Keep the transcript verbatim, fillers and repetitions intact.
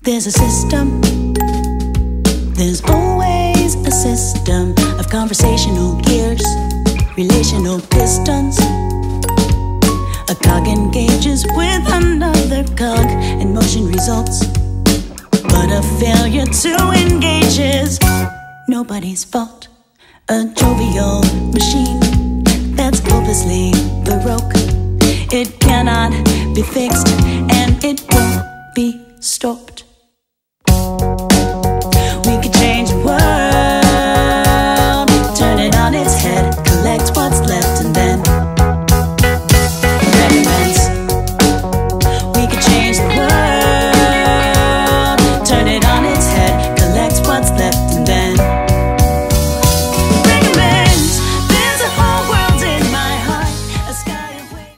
There's a system, there's always a system of conversational gears, relational pistons. A cog engages with another cog and motion results, but a failure to engage is nobody's fault. A jovial machine that's hopelessly baroque, it cannot be fixed and it won't be stopped.